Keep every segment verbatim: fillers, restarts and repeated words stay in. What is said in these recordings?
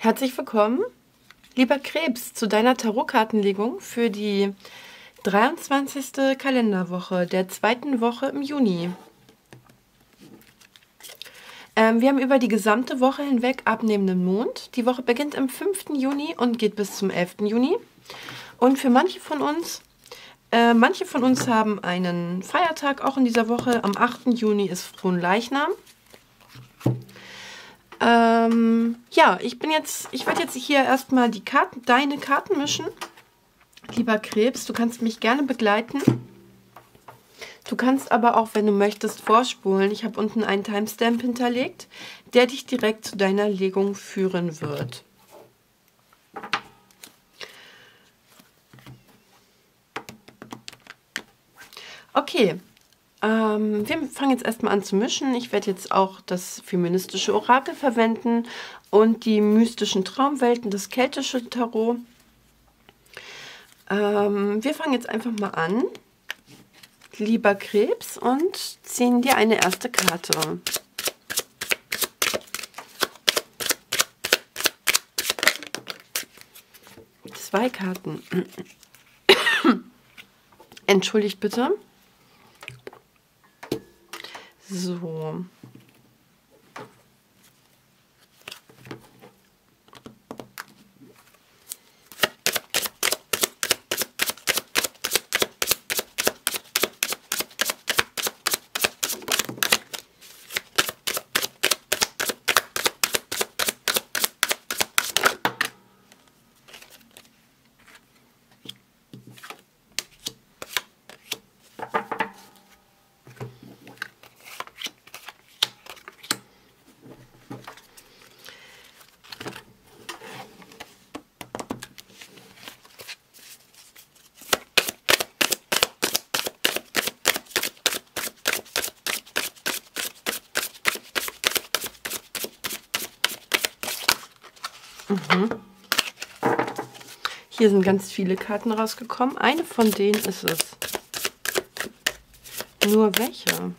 Herzlich willkommen, lieber Krebs, zu deiner Tarotkartenlegung für die dreiundzwanzigste Kalenderwoche der zweiten Woche im Juni. Ähm, wir haben über die gesamte Woche hinweg abnehmenden Mond. Die Woche beginnt am fünften Juni und geht bis zum elften Juni. Und für manche von uns, äh, manche von uns haben einen Feiertag auch in dieser Woche. Am achten Juni ist Fronleichnam. Ähm, ja, ich bin jetzt, ich werde jetzt hier erstmal die Karten, deine Karten mischen. Lieber Krebs, du kannst mich gerne begleiten. Du kannst aber auch, wenn du möchtest, vorspulen. Ich habe unten einen Timestamp hinterlegt, der dich direkt zu deiner Legung führen wird. Okay. Ähm, wir fangen jetzt erstmal an zu mischen. Ich werde jetzt auch das feministische Orakel verwenden und die mystischen Traumwelten, das keltische Tarot. Ähm, wir fangen jetzt einfach mal an, lieber Krebs, und ziehen dir eine erste Karte. Zwei Karten. Entschuldigt bitte. So. Mhm. Hier sind ganz viele Karten rausgekommen. Eine von denen ist es. Nur welche?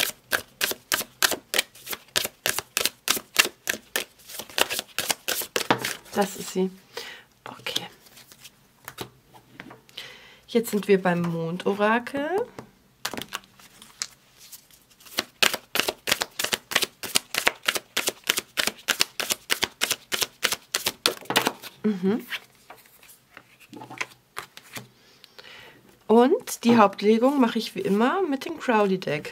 Das ist sie. Okay. Jetzt sind wir beim Mondorakel. Mhm. Und die Hauptlegung mache ich wie immer mit dem Crowley Deck.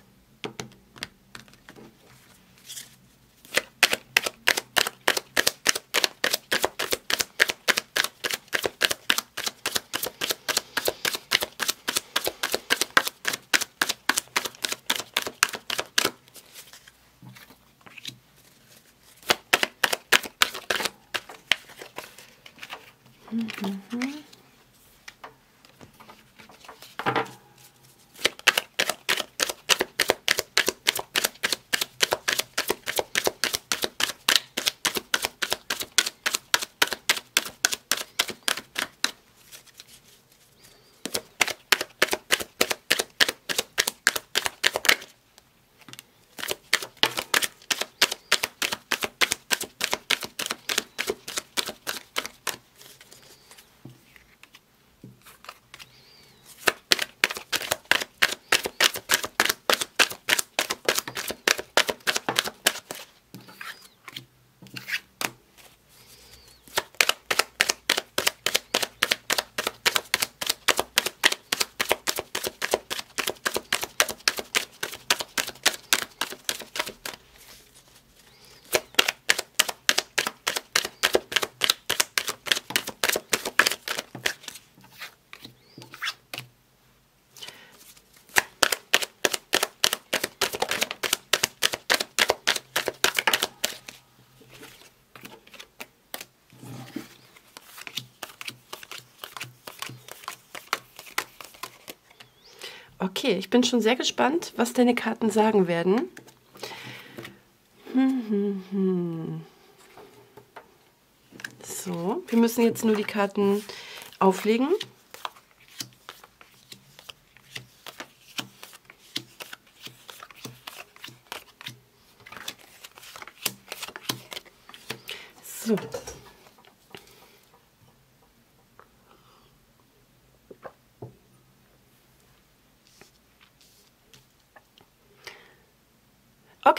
Mhm. Okay, ich bin schon sehr gespannt, was deine Karten sagen werden. Hm, hm, hm. So, wir müssen jetzt nur die Karten auflegen. So,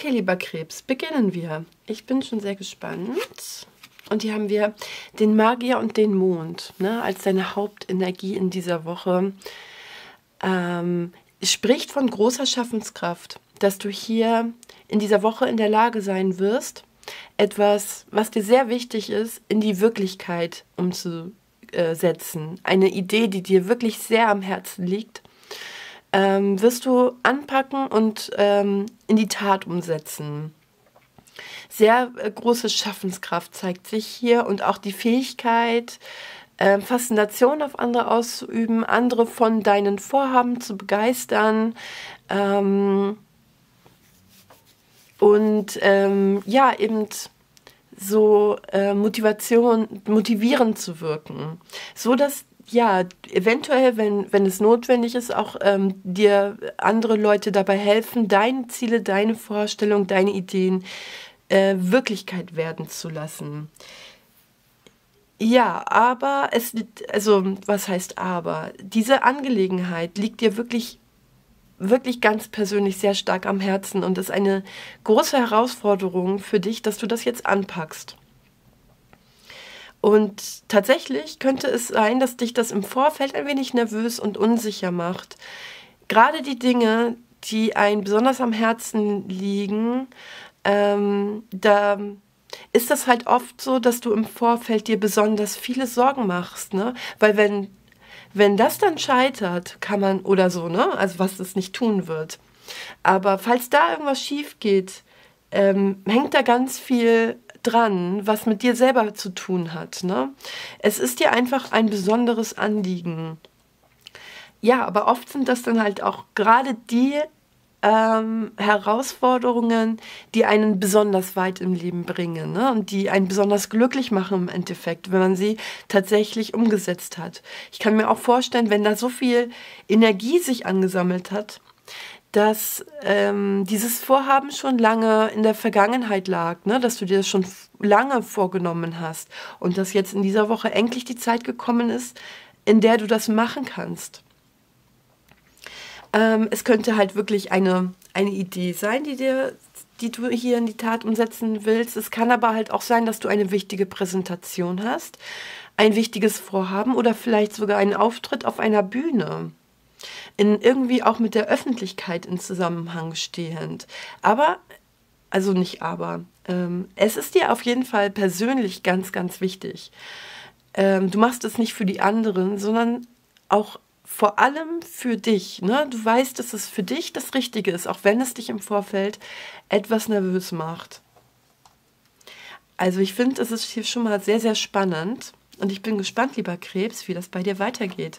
Okay, lieber Krebs, beginnen wir. Ich bin schon sehr gespannt. Und hier haben wir den Magier und den Mond, ne, als deine Hauptenergie in dieser Woche. Ähm, spricht von großer Schaffenskraft, dass du hier in dieser Woche in der Lage sein wirst, etwas, was dir sehr wichtig ist, in die Wirklichkeit umzusetzen. Eine Idee, die dir wirklich sehr am Herzen liegt, ähm, wirst du anpacken und ähm, in die Tat umsetzen. Sehr äh, große Schaffenskraft zeigt sich hier und auch die Fähigkeit, äh, Faszination auf andere auszuüben, andere von deinen Vorhaben zu begeistern, ähm, und ähm, ja, eben so äh, Motivation, motivierend zu wirken, so dass ja, eventuell, wenn, wenn es notwendig ist, auch ähm, dir andere Leute dabei helfen, deine Ziele, deine Vorstellungen, deine Ideen äh, Wirklichkeit werden zu lassen. Ja, aber es, also was heißt aber? Diese Angelegenheit liegt dir wirklich, wirklich ganz persönlich sehr stark am Herzen und ist eine große Herausforderung für dich, dass du das jetzt anpackst. Und tatsächlich könnte es sein, dass dich das im Vorfeld ein wenig nervös und unsicher macht. Gerade die Dinge, die einem besonders am Herzen liegen, ähm, da ist das halt oft so, dass du im Vorfeld dir besonders viele Sorgen machst, ne? Weil wenn, wenn das dann scheitert, kann man, oder so, ne? Also was es nicht tun wird. Aber falls da irgendwas schief geht, ähm, hängt da ganz viel dran, was mit dir selber zu tun hat, ne? Es ist dir einfach ein besonderes Anliegen. Ja, aber oft sind das dann halt auch gerade die ähm, Herausforderungen, die einen besonders weit im Leben bringen, ne? Und die einen besonders glücklich machen im Endeffekt, wenn man sie tatsächlich umgesetzt hat. Ich kann mir auch vorstellen, wenn da so viel Energie sich angesammelt hat, dass ähm, dieses Vorhaben schon lange in der Vergangenheit lag, ne? Dass du dir das schon lange vorgenommen hast und dass jetzt in dieser Woche endlich die Zeit gekommen ist, in der du das machen kannst. Ähm, es könnte halt wirklich eine, eine Idee sein, die, dir, die du hier in die Tat umsetzen willst. Es kann aber halt auch sein, dass du eine wichtige Präsentation hast, ein wichtiges Vorhaben oder vielleicht sogar einen Auftritt auf einer Bühne. In irgendwie auch mit der Öffentlichkeit in Zusammenhang stehend. Aber, also nicht aber, ähm, es ist dir auf jeden Fall persönlich ganz, ganz wichtig. Ähm, du machst es nicht für die anderen, sondern auch vor allem für dich. Ne? Du weißt, dass es für dich das Richtige ist, auch wenn es dich im Vorfeld etwas nervös macht. Also ich finde, es ist hier schon mal sehr, sehr spannend. Und ich bin gespannt, lieber Krebs, wie das bei dir weitergeht.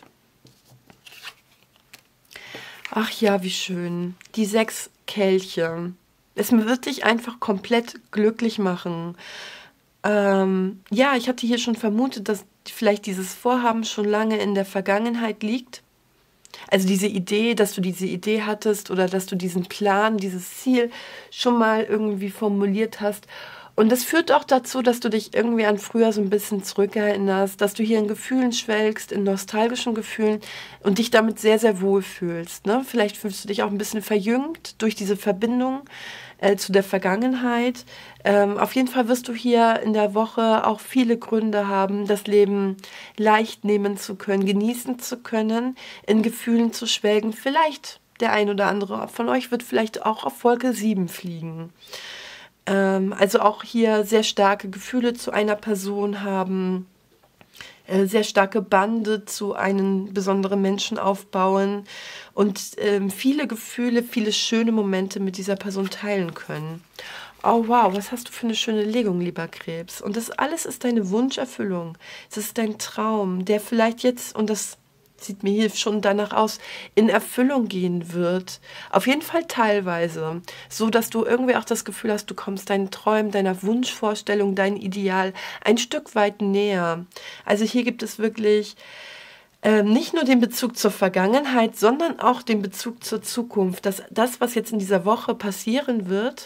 Ach ja, wie schön. Die sechs Kelche. Es wird dich einfach komplett glücklich machen. Ähm, ja, ich hatte hier schon vermutet, dass vielleicht dieses Vorhaben schon lange in der Vergangenheit liegt. Also diese Idee, dass du diese Idee hattest oder dass du diesen Plan, dieses Ziel schon mal irgendwie formuliert hast. Und das führt auch dazu, dass du dich irgendwie an früher so ein bisschen zurückerinnerst, dass du hier in Gefühlen schwelgst, in nostalgischen Gefühlen und dich damit sehr, sehr wohl fühlst. Ne? Vielleicht fühlst du dich auch ein bisschen verjüngt durch diese Verbindung äh, zu der Vergangenheit. Ähm, auf jeden Fall wirst du hier in der Woche auch viele Gründe haben, das Leben leicht nehmen zu können, genießen zu können, in Gefühlen zu schwelgen. Vielleicht der ein oder andere von euch wird vielleicht auch auf Wolke sieben fliegen. Also auch hier sehr starke Gefühle zu einer Person haben, sehr starke Bande zu einem besonderen Menschen aufbauen und ähm, viele Gefühle, viele schöne Momente mit dieser Person teilen können. Oh wow, was hast du für eine schöne Legung, lieber Krebs. Und das alles ist deine Wunscherfüllung. Es ist dein Traum, der vielleicht jetzt, und das sieht mir hier schon danach aus, in Erfüllung gehen wird. Auf jeden Fall teilweise. So, dass du irgendwie auch das Gefühl hast, du kommst deinen Träumen, deiner Wunschvorstellung, dein Ideal ein Stück weit näher. Also hier gibt es wirklich ähm, nicht nur den Bezug zur Vergangenheit, sondern auch den Bezug zur Zukunft. Dass das, was jetzt in dieser Woche passieren wird,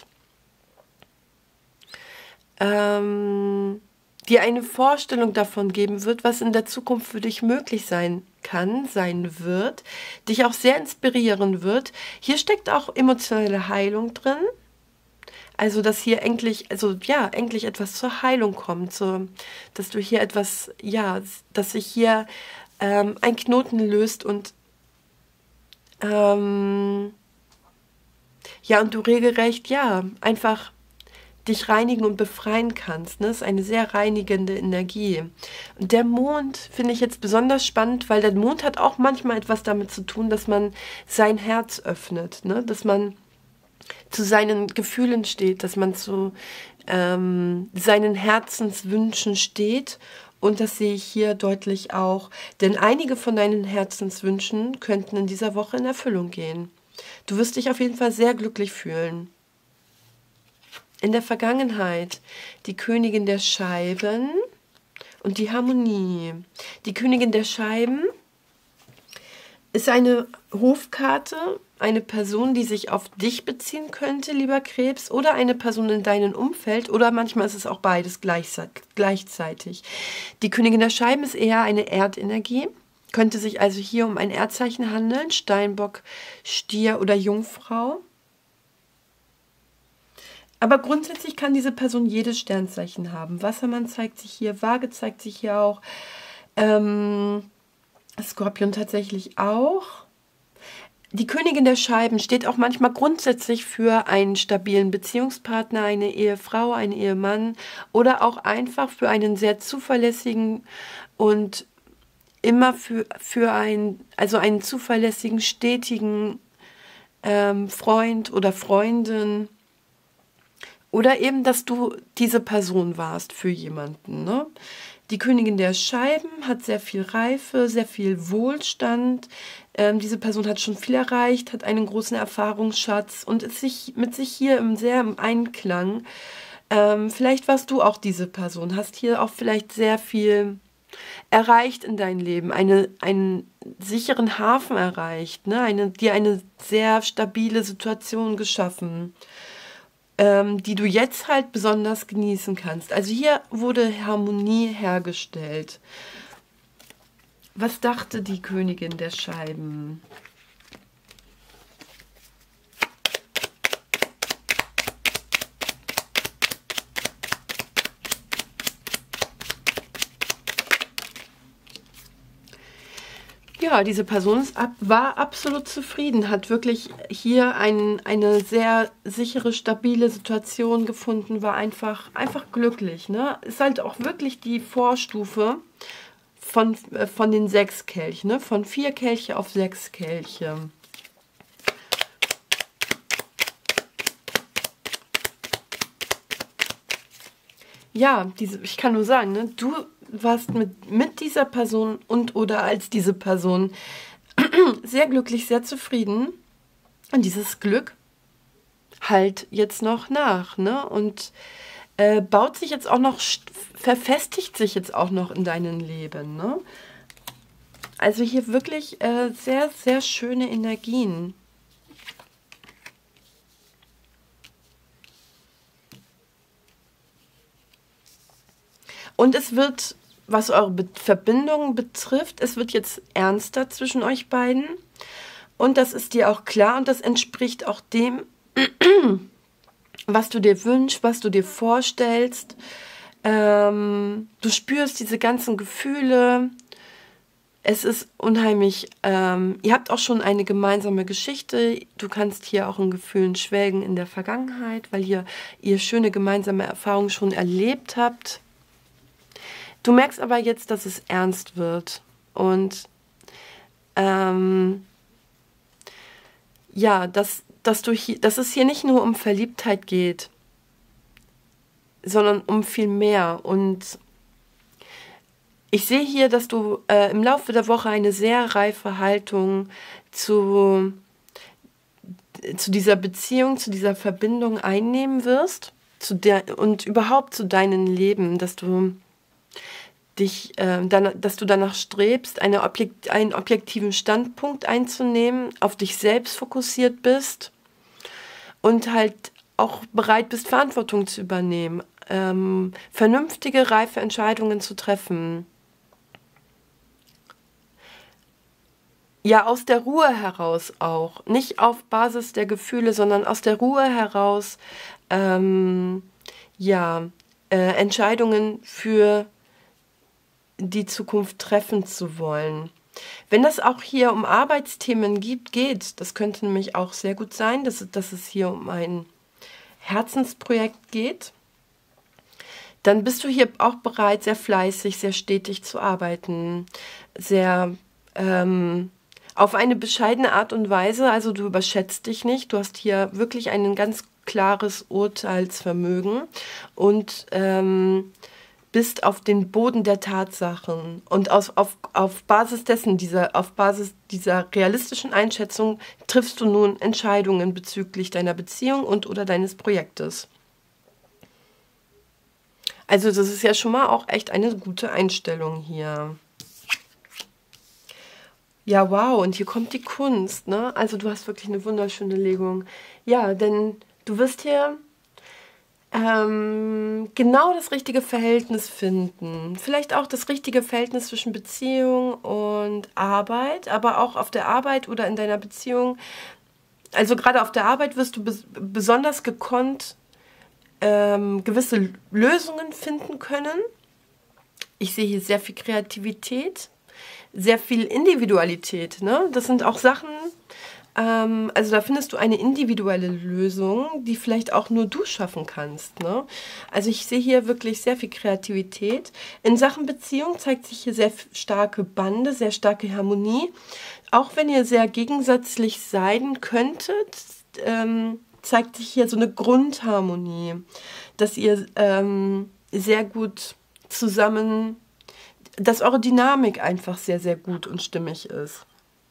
ähm, dir eine Vorstellung davon geben wird, was in der Zukunft für dich möglich sein kann, sein wird, dich auch sehr inspirieren wird. Hier steckt auch emotionale Heilung drin. Also, dass hier endlich, also ja, endlich etwas zur Heilung kommt, so, dass du hier etwas, ja, dass sich hier ähm, ein Knoten löst und ähm, ja, und du regelrecht, ja, einfach dich reinigen und befreien kannst. Ne? Das ist eine sehr reinigende Energie. Und der Mond finde ich jetzt besonders spannend, weil der Mond hat auch manchmal etwas damit zu tun, dass man sein Herz öffnet, ne? Dass man zu seinen Gefühlen steht, dass man zu ähm, seinen Herzenswünschen steht. Und das sehe ich hier deutlich auch. Denn einige von deinen Herzenswünschen könnten in dieser Woche in Erfüllung gehen. Du wirst dich auf jeden Fall sehr glücklich fühlen. In der Vergangenheit die Königin der Scheiben und die Harmonie. Die Königin der Scheiben ist eine Hofkarte, eine Person, die sich auf dich beziehen könnte, lieber Krebs, oder eine Person in deinem Umfeld, oder manchmal ist es auch beides gleichzeitig. Die Königin der Scheiben ist eher eine Erdenergie, könnte sich also hier um ein Erdzeichen handeln, Steinbock, Stier oder Jungfrau. Aber grundsätzlich kann diese Person jedes Sternzeichen haben. Wassermann zeigt sich hier, Waage zeigt sich hier auch, ähm, Skorpion tatsächlich auch. Die Königin der Scheiben steht auch manchmal grundsätzlich für einen stabilen Beziehungspartner, eine Ehefrau, einen Ehemann oder auch einfach für einen sehr zuverlässigen und immer für, für einen, also einen zuverlässigen, stetigen ähm, Freund oder Freundin. Oder eben, dass du diese Person warst für jemanden. Ne? Die Königin der Scheiben hat sehr viel Reife, sehr viel Wohlstand. Ähm, diese Person hat schon viel erreicht, hat einen großen Erfahrungsschatz und ist sich mit sich hier im, sehr im Einklang. Ähm, vielleicht warst du auch diese Person, hast hier auch vielleicht sehr viel erreicht in deinem Leben, eine, einen sicheren Hafen erreicht, ne? eine, dir eine sehr stabile Situation geschaffen, Ähm, die du jetzt halt besonders genießen kannst. Also hier wurde Harmonie hergestellt. Was dachte die Königin der Scheiben? Ja, diese Person ist ab, war absolut zufrieden, hat wirklich hier ein, eine sehr sichere, stabile Situation gefunden, war einfach, einfach glücklich. Ne? Ist halt auch wirklich die Vorstufe von, äh, von den sechs Kelchen, ne? Von vier Kelche auf sechs Kelche. Ja, diese, ich kann nur sagen, ne, du warst mit, mit dieser Person und oder als diese Person sehr glücklich, sehr zufrieden. Und dieses Glück halt jetzt noch nach, ne? Und äh, baut sich jetzt auch noch, verfestigt sich jetzt auch noch in deinem Leben, ne? Also hier wirklich äh, sehr, sehr schöne Energien. Und es wird, was eure Be Verbindung betrifft, es wird jetzt ernster zwischen euch beiden. Und das ist dir auch klar und das entspricht auch dem, was du dir wünschst, was du dir vorstellst. Ähm, du spürst diese ganzen Gefühle. Es ist unheimlich, ähm, ihr habt auch schon eine gemeinsame Geschichte. Du kannst hier auch in Gefühlen schwelgen in der Vergangenheit, weil ihr, ihr schöne gemeinsame Erfahrungen schon erlebt habt. Du merkst aber jetzt, dass es ernst wird und ähm, ja, dass, dass, du hier, dass es hier nicht nur um Verliebtheit geht, sondern um viel mehr. Und ich sehe hier, dass du äh, im Laufe der Woche eine sehr reife Haltung zu, zu dieser Beziehung, zu dieser Verbindung einnehmen wirst zu der, und überhaupt zu deinem Leben, dass du dich, äh, dann, dass du danach strebst, eine Objekt, einen objektiven Standpunkt einzunehmen, auf dich selbst fokussiert bist und halt auch bereit bist, Verantwortung zu übernehmen, ähm, vernünftige, reife Entscheidungen zu treffen. Ja, aus der Ruhe heraus auch, nicht auf Basis der Gefühle, sondern aus der Ruhe heraus ähm, ja, äh, Entscheidungen für die Zukunft treffen zu wollen. Wenn das auch hier um Arbeitsthemen gibt, geht, das könnte nämlich auch sehr gut sein, dass, dass es hier um ein Herzensprojekt geht, dann bist du hier auch bereit, sehr fleißig, sehr stetig zu arbeiten, sehr ähm, auf eine bescheidene Art und Weise, also du überschätzt dich nicht, du hast hier wirklich ein ganz klares Urteilsvermögen und ähm, bist auf den Boden der Tatsachen und aus, auf, auf Basis dessen, dieser, auf Basis dieser realistischen Einschätzung triffst du nun Entscheidungen bezüglich deiner Beziehung und oder deines Projektes. Also das ist ja schon mal auch echt eine gute Einstellung hier. Ja, wow, und hier kommt die Kunst, ne? Also du hast wirklich eine wunderschöne Legung. Ja, denn du wirst hier ähm, genau das richtige Verhältnis finden. Vielleicht auch das richtige Verhältnis zwischen Beziehung und Arbeit, aber auch auf der Arbeit oder in deiner Beziehung. Also gerade auf der Arbeit wirst du bes besonders gekonnt ähm, gewisse Lösungen finden können. Ich sehe hier sehr viel Kreativität, sehr viel Individualität, ne? Das sind auch Sachen, ähm, also da findest du eine individuelle Lösung, die vielleicht auch nur du schaffen kannst, ne? Also ich sehe hier wirklich sehr viel Kreativität. In Sachen Beziehung zeigt sich hier sehr starke Bande, sehr starke Harmonie. Auch wenn ihr sehr gegensätzlich sein könntet, ähm, zeigt sich hier so eine Grundharmonie, dass ihr ähm, sehr gut zusammen, dass eure Dynamik einfach sehr, sehr gut und stimmig ist.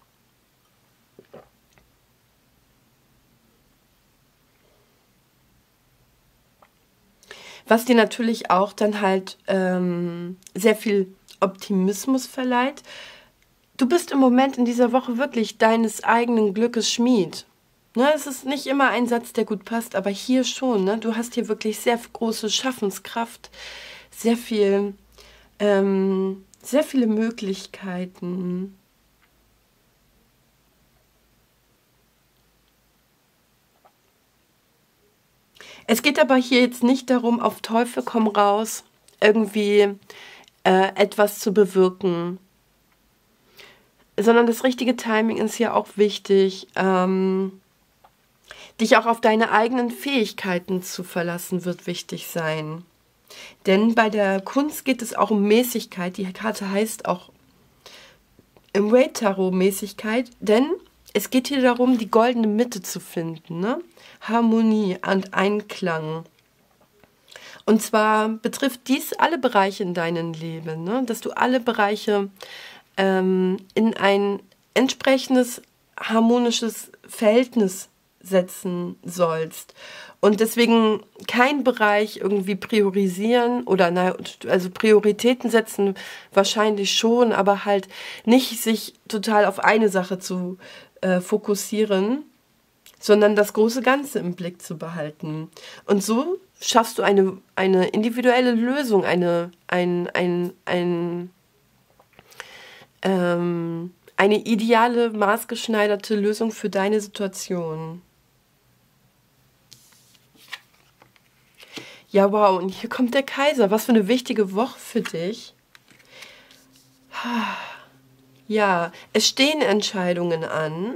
Was dir natürlich auch dann halt ähm, sehr viel Optimismus verleiht. Du bist im Moment in dieser Woche wirklich deines eigenen Glückes Schmied. Ne, es ist nicht immer ein Satz, der gut passt, aber hier schon. Ne? Du hast hier wirklich sehr große Schaffenskraft, sehr viel, ähm, sehr viele Möglichkeiten. Es geht aber hier jetzt nicht darum, auf Teufel komm raus, irgendwie äh, etwas zu bewirken, sondern das richtige Timing ist hier auch wichtig. Ähm, Dich auch auf deine eigenen Fähigkeiten zu verlassen, wird wichtig sein. Denn bei der Kunst geht es auch um Mäßigkeit. Die Karte heißt auch im Waite-Tarot Mäßigkeit, denn es geht hier darum, die goldene Mitte zu finden, ne? Harmonie und Einklang. Und zwar betrifft dies alle Bereiche in deinem Leben, ne? Dass du alle Bereiche ähm, in ein entsprechendes harmonisches Verhältnis setzen sollst. Und deswegen kein Bereich irgendwie priorisieren oder na, also Prioritäten setzen wahrscheinlich schon, aber halt nicht sich total auf eine Sache zu äh, fokussieren, sondern das große Ganze im Blick zu behalten. Und so schaffst du eine, eine individuelle Lösung, eine, ein, ein, ein, ähm, eine ideale, maßgeschneiderte Lösung für deine Situation. Ja, wow, und hier kommt der Kaiser. Was für eine wichtige Woche für dich. Ja, es stehen Entscheidungen an.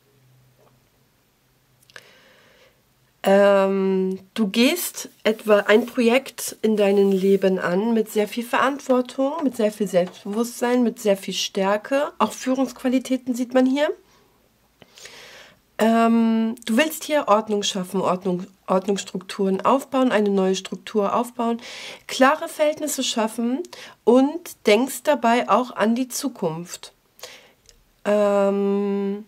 Ähm, du gehst etwa ein Projekt in deinem Leben an mit sehr viel Verantwortung, mit sehr viel Selbstbewusstsein, mit sehr viel Stärke. Auch Führungsqualitäten sieht man hier. Ähm, du willst hier Ordnung schaffen, Ordnung, Ordnungsstrukturen aufbauen, eine neue Struktur aufbauen, klare Verhältnisse schaffen und denkst dabei auch an die Zukunft. Ähm,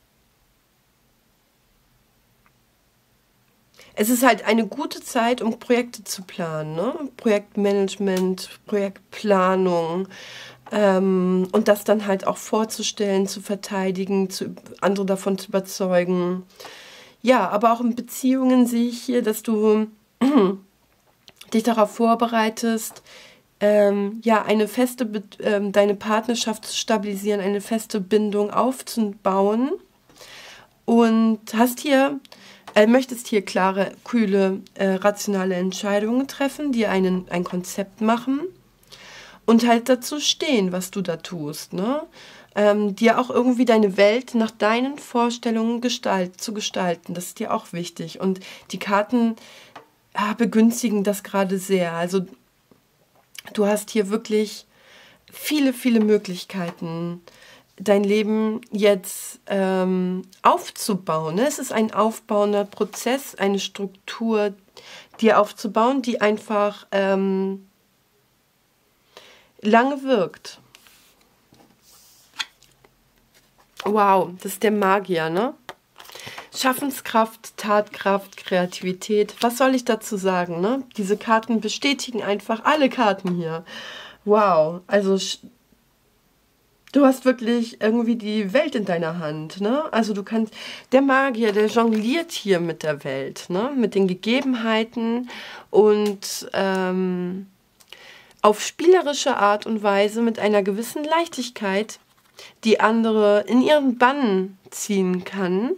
es ist halt eine gute Zeit, um Projekte zu planen, ne? Projektmanagement, Projektplanung. Ähm, und das dann halt auch vorzustellen, zu verteidigen, zu, andere davon zu überzeugen. Ja, aber auch in Beziehungen sehe ich hier, dass du dich darauf vorbereitest, ähm, ja, eine feste, ähm, deine Partnerschaft zu stabilisieren, eine feste Bindung aufzubauen und hast hier äh, möchtest hier klare, kühle, äh, rationale Entscheidungen treffen, die einen, ein Konzept machen und halt dazu stehen, was du da tust, ne? Ähm, dir auch irgendwie deine Welt nach deinen Vorstellungen gestalt, zu gestalten. Das ist dir auch wichtig. Und die Karten ja, begünstigen das gerade sehr. Also du hast hier wirklich viele, viele Möglichkeiten, dein Leben jetzt ähm, aufzubauen. Ne? Es ist ein aufbauender Prozess, eine Struktur, dir aufzubauen, die einfach ähm, lange wirkt. Wow, das ist der Magier, ne? Schaffenskraft, Tatkraft, Kreativität. Was soll ich dazu sagen, ne? Diese Karten bestätigen einfach alle Karten hier. Wow, also du hast wirklich irgendwie die Welt in deiner Hand, ne? Also du kannst, der Magier, der jongliert hier mit der Welt, ne? Mit den Gegebenheiten und ähm, auf spielerische Art und Weise mit einer gewissen Leichtigkeit, die andere in ihren Bann ziehen kann,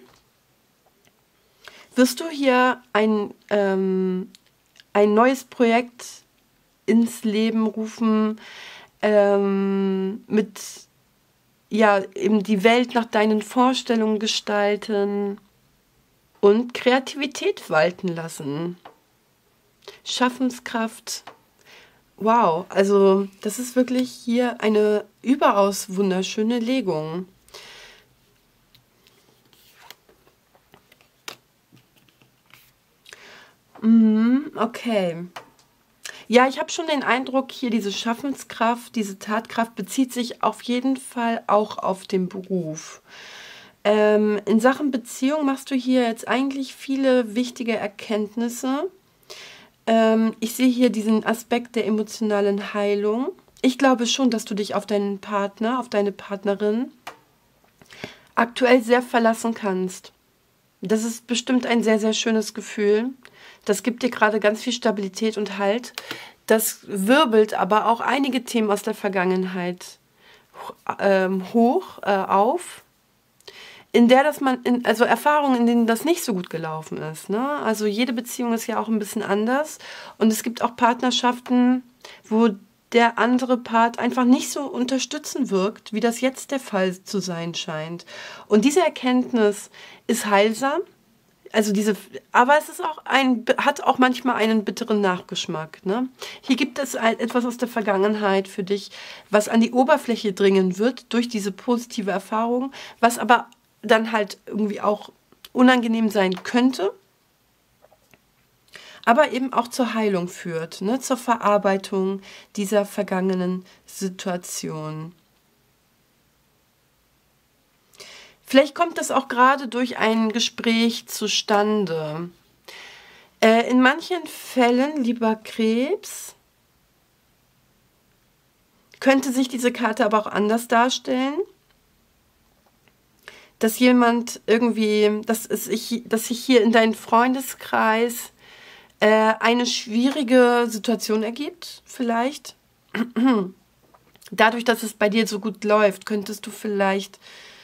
wirst du hier ein, ähm, ein neues Projekt ins Leben rufen, ähm, mit, ja, eben die Welt nach deinen Vorstellungen gestalten und Kreativität walten lassen. Schaffenskraft. Wow, also das ist wirklich hier eine überaus wunderschöne Legung. Mhm, okay. Ja, ich habe schon den Eindruck, hier diese Schaffenskraft, diese Tatkraft bezieht sich auf jeden Fall auch auf den Beruf. Ähm, in Sachen Beziehung machst du hier jetzt eigentlich viele wichtige Erkenntnisse. Ähm, ich sehe hier diesen Aspekt der emotionalen Heilung. Ich glaube schon, dass du dich auf deinen Partner, auf deine Partnerin aktuell sehr verlassen kannst. Das ist bestimmt ein sehr, sehr schönes Gefühl. Das gibt dir gerade ganz viel Stabilität und Halt. Das wirbelt aber auch einige Themen aus der Vergangenheit ähm, hoch äh, auf, in der dass man, in, also Erfahrungen, in denen das nicht so gut gelaufen ist. Ne? Also jede Beziehung ist ja auch ein bisschen anders. Und es gibt auch Partnerschaften, wo der andere Part einfach nicht so unterstützend wirkt, wie das jetzt der Fall zu sein scheint. Und diese Erkenntnis ist heilsam. Also diese, aber es ist auch ein, hat auch manchmal einen bitteren Nachgeschmack. Ne? Hier gibt es ein, etwas aus der Vergangenheit für dich, was an die Oberfläche dringen wird durch diese positive Erfahrung, was aber dann halt irgendwie auch unangenehm sein könnte, aber eben auch zur Heilung führt, ne? Zur Verarbeitung dieser vergangenen Situation. Vielleicht kommt das auch gerade durch ein Gespräch zustande. Äh, in manchen Fällen, lieber Krebs, könnte sich diese Karte aber auch anders darstellen. Dass jemand irgendwie, dass, es sich, dass sich hier in deinem Freundeskreis äh, eine schwierige Situation ergibt, vielleicht. Dadurch, dass es bei dir so gut läuft, könntest du vielleicht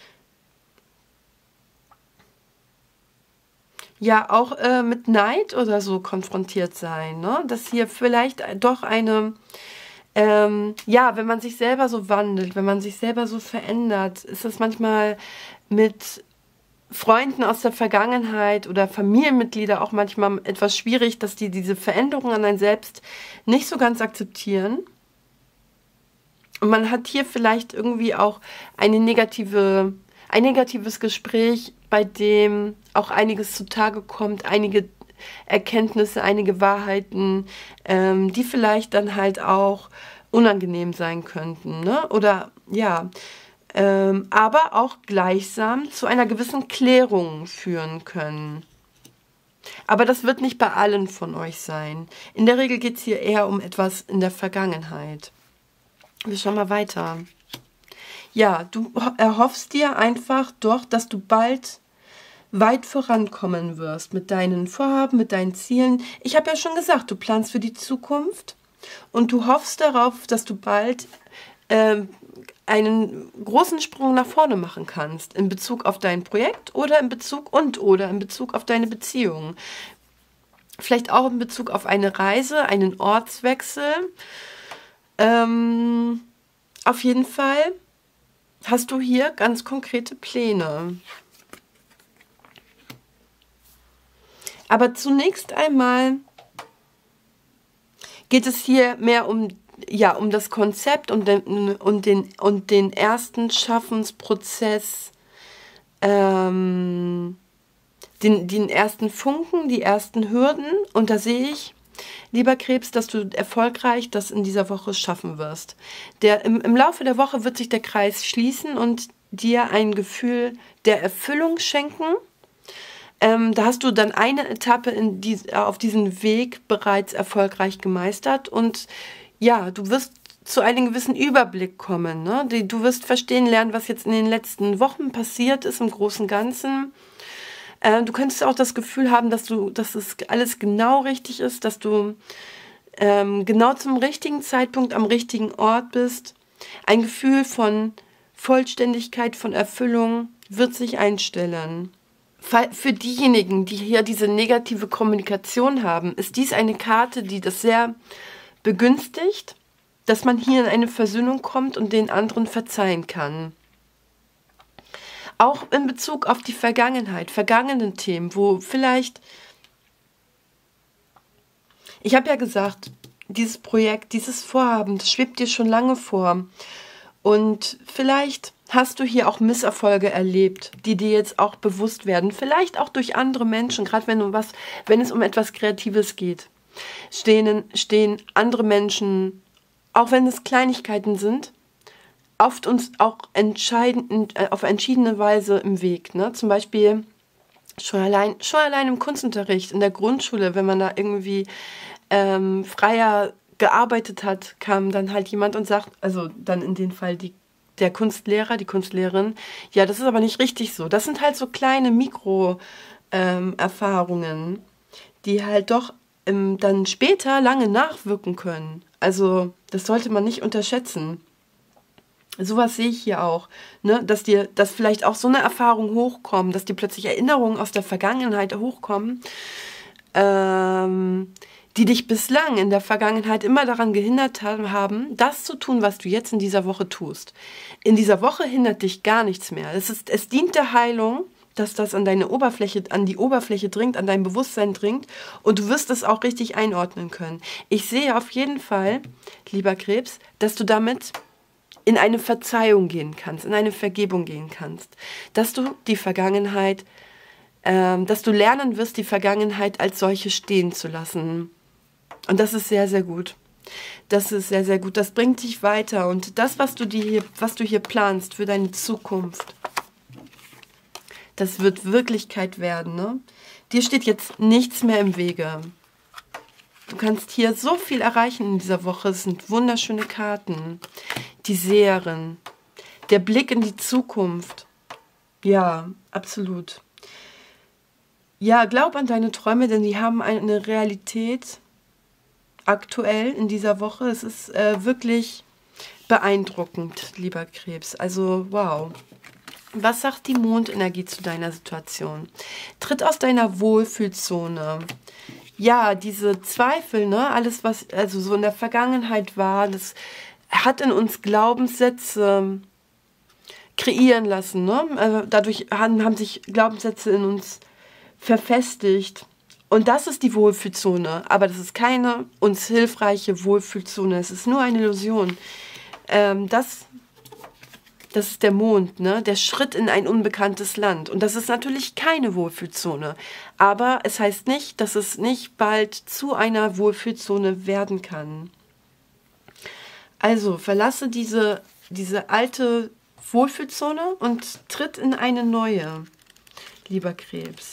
ja auch äh, mit Neid oder so konfrontiert sein, ne? Dass hier vielleicht doch eine, ähm, ja, wenn man sich selber so wandelt, wenn man sich selber so verändert, ist das manchmal mit Freunden aus der Vergangenheit oder Familienmitglieder auch manchmal etwas schwierig, dass die diese Veränderung an einen selbst nicht so ganz akzeptieren. Und man hat hier vielleicht irgendwie auch eine negative, ein negatives Gespräch, bei dem auch einiges zutage kommt, einige Erkenntnisse, einige Wahrheiten, ähm, die vielleicht dann halt auch unangenehm sein könnten, ne? Oder ja, ähm, aber auch gleichsam zu einer gewissen Klärung führen können. Aber das wird nicht bei allen von euch sein. In der Regel geht es hier eher um etwas in der Vergangenheit. Wir schauen mal weiter. Ja, du erhoffst dir einfach doch, dass du bald weit vorankommen wirst mit deinen Vorhaben, mit deinen Zielen. Ich habe ja schon gesagt, du planst für die Zukunft und du hoffst darauf, dass du bald äh, einen großen Sprung nach vorne machen kannst in Bezug auf dein Projekt oder in Bezug und oder in Bezug auf deine Beziehung. Vielleicht auch in Bezug auf eine Reise, einen Ortswechsel. Ähm, auf jeden Fall hast du hier ganz konkrete Pläne. Aber zunächst einmal geht es hier mehr um, ja, um das Konzept und den, und den, und den ersten Schaffensprozess, ähm, den, den ersten Funken, die ersten Hürden. Und da sehe ich, lieber Krebs, dass du erfolgreich das in dieser Woche schaffen wirst. Der, im, im Laufe der Woche wird sich der Kreis schließen und dir ein Gefühl der Erfüllung schenken. Ähm, da hast du dann eine Etappe in die, auf diesem Weg bereits erfolgreich gemeistert und ja, du wirst zu einem gewissen Überblick kommen. Ne? Du wirst verstehen lernen, was jetzt in den letzten Wochen passiert ist im Großen und Ganzen. Äh, du könntest auch das Gefühl haben, dass du, dass es alles genau richtig ist, dass du ähm, genau zum richtigen Zeitpunkt am richtigen Ort bist. Ein Gefühl von Vollständigkeit, von Erfüllung wird sich einstellen. Für diejenigen, die hier diese negative Kommunikation haben, ist dies eine Karte, die das sehr begünstigt, dass man hier in eine Versöhnung kommt und den anderen verzeihen kann. Auch in Bezug auf die Vergangenheit, vergangenen Themen, wo vielleicht, ich habe ja gesagt, dieses Projekt, dieses Vorhaben, das schwebt dir schon lange vor und vielleicht hast du hier auch Misserfolge erlebt, die dir jetzt auch bewusst werden. Vielleicht auch durch andere Menschen, gerade wenn, um was, wenn es um etwas Kreatives geht. Stehen, stehen andere Menschen, auch wenn es Kleinigkeiten sind, oft uns auch entscheidend, auf entschiedene Weise im Weg. Ne? Zum Beispiel schon allein, schon allein im Kunstunterricht, in der Grundschule, wenn man da irgendwie ähm, freier gearbeitet hat, kam dann halt jemand und sagt, also dann in dem Fall die der Kunstlehrer, die Kunstlehrerin, ja, das ist aber nicht richtig so. Das sind halt so kleine Mikro-Erfahrungen, ähm, die halt doch ähm, dann später lange nachwirken können. Also das sollte man nicht unterschätzen. Sowas sehe ich hier auch, ne? Dass dir, dass vielleicht auch so eine Erfahrung hochkommt, dass dir plötzlich Erinnerungen aus der Vergangenheit hochkommen, ähm, die dich bislang in der Vergangenheit immer daran gehindert haben, das zu tun, was du jetzt in dieser Woche tust. In dieser Woche hindert dich gar nichts mehr. Es ist, es dient der Heilung, dass das an deine Oberfläche, an die Oberfläche dringt, an dein Bewusstsein dringt und du wirst es auch richtig einordnen können. Ich sehe auf jeden Fall, lieber Krebs, dass du damit in eine Verzeihung gehen kannst, in eine Vergebung gehen kannst, dass du die Vergangenheit, ähm, dass du lernen wirst, die Vergangenheit als solche stehen zu lassen. Und das ist sehr, sehr gut. Das ist sehr, sehr gut. Das bringt dich weiter. Und das, was du, dir hier, was du hier planst für deine Zukunft, das wird Wirklichkeit werden. Ne? Dir steht jetzt nichts mehr im Wege. Du kannst hier so viel erreichen in dieser Woche. Es sind wunderschöne Karten. Die Seherin. Der Blick in die Zukunft. Ja, absolut. Ja, glaub an deine Träume, denn die haben eine Realität aktuell in dieser Woche. Es ist äh, wirklich beeindruckend, lieber Krebs. Also, wow. Was sagt die Mondenergie zu deiner Situation? Tritt aus deiner Wohlfühlzone. Ja, diese Zweifel, ne, alles, was also so in der Vergangenheit war, das hat in uns Glaubenssätze kreieren lassen. Ne? Also dadurch haben, haben sich Glaubenssätze in uns verfestigt. Und das ist die Wohlfühlzone. Aber das ist keine uns hilfreiche Wohlfühlzone. Es ist nur eine Illusion. Ähm, das, das ist der Mond, ne? Der Schritt in ein unbekanntes Land. Und das ist natürlich keine Wohlfühlzone. Aber es heißt nicht, dass es nicht bald zu einer Wohlfühlzone werden kann. Also verlasse diese, diese alte Wohlfühlzone und tritt in eine neue, lieber Krebs.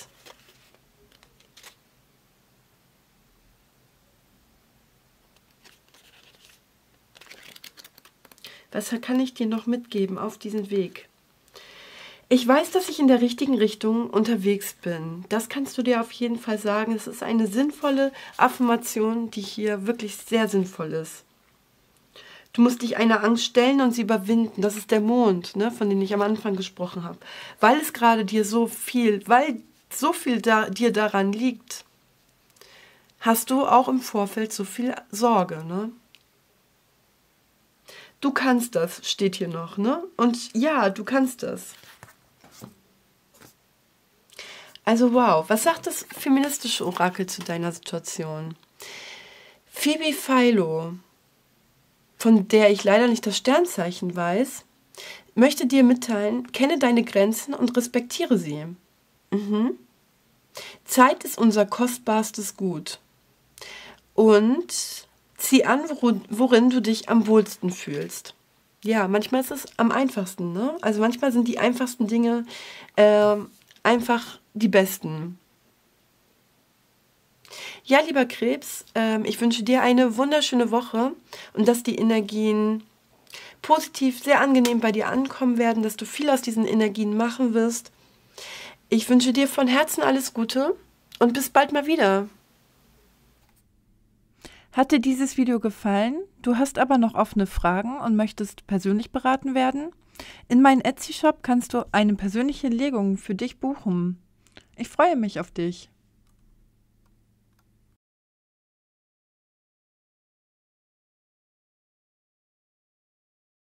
Was kann ich dir noch mitgeben auf diesen Weg? Ich weiß, dass ich in der richtigen Richtung unterwegs bin. Das kannst du dir auf jeden Fall sagen. Es ist eine sinnvolle Affirmation, die hier wirklich sehr sinnvoll ist. Du musst dich einer Angst stellen und sie überwinden. Das ist der Mond, ne, von dem ich am Anfang gesprochen habe. Weil es gerade dir so viel, weil so viel da, dir daran liegt, hast du auch im Vorfeld so viel Sorge, ne? Du kannst das, steht hier noch, ne? Und ja, du kannst das. Also wow, was sagt das feministische Orakel zu deiner Situation? Phoebe Philo, von der ich leider nicht das Sternzeichen weiß, möchte dir mitteilen, kenne deine Grenzen und respektiere sie. Mhm. Zeit ist unser kostbarstes Gut. Und zieh an, worin du dich am wohlsten fühlst. Ja, manchmal ist es am einfachsten, ne? Also manchmal sind die einfachsten Dinge äh, einfach die besten. Ja, lieber Krebs, äh, ich wünsche dir eine wunderschöne Woche und dass die Energien positiv, sehr angenehm bei dir ankommen werden, dass du viel aus diesen Energien machen wirst. Ich wünsche dir von Herzen alles Gute und bis bald mal wieder. Hat dir dieses Video gefallen? Du hast aber noch offene Fragen und möchtest persönlich beraten werden? In meinem Etsy-Shop kannst du eine persönliche Legung für dich buchen. Ich freue mich auf dich.